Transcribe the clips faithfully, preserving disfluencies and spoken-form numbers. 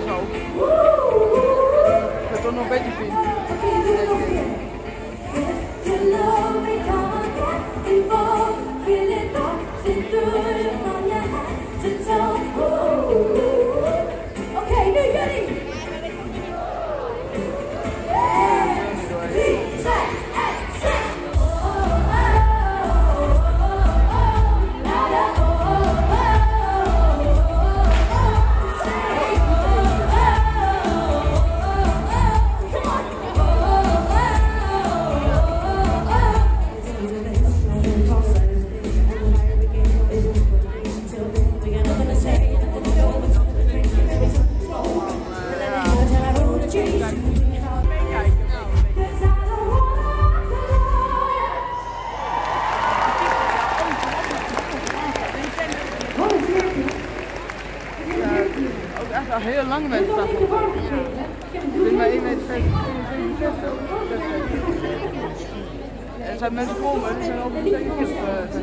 zo. Ik wil toch nog een beetje zien. Oké, nu jullie! Echt al heel lang met de tafel. Ik ben maar één meter vijfenzeventig. Er zijn mensen voor me, die zijn over de twee jongens te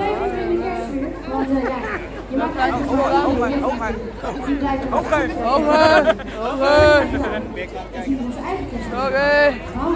laten. Hoger, hoger, hoger, hoger, hoger. Oké.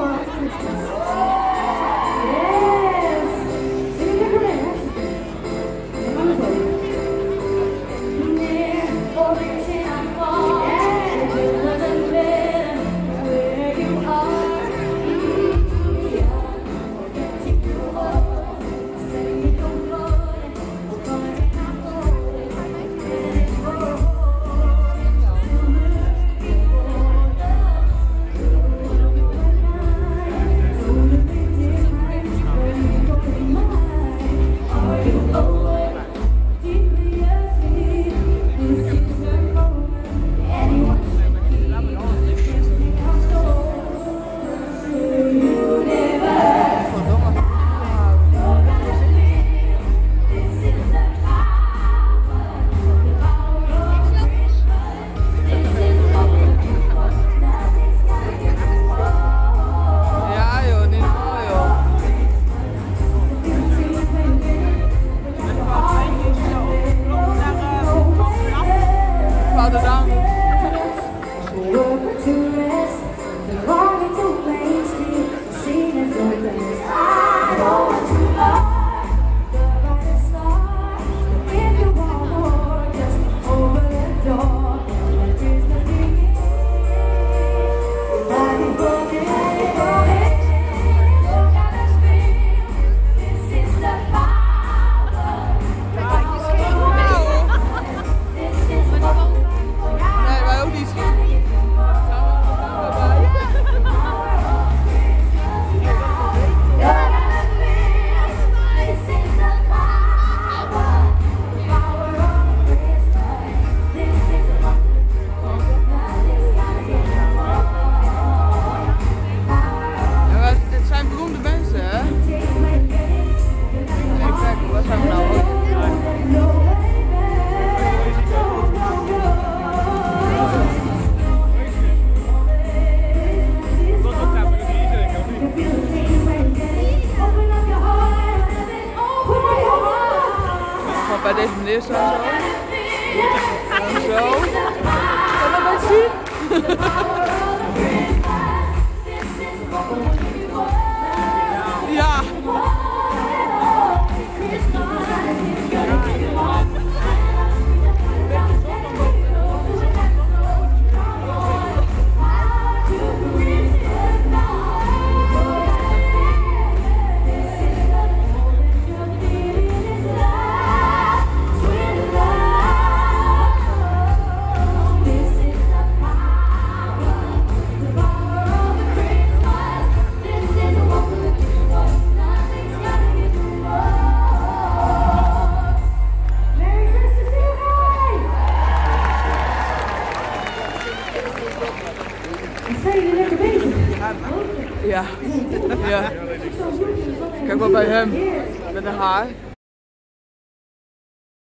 Bij deze meneer zo. En zo. Kan je dat zien? Ja. Ja. Ja. Kijk maar bij hem met een haar.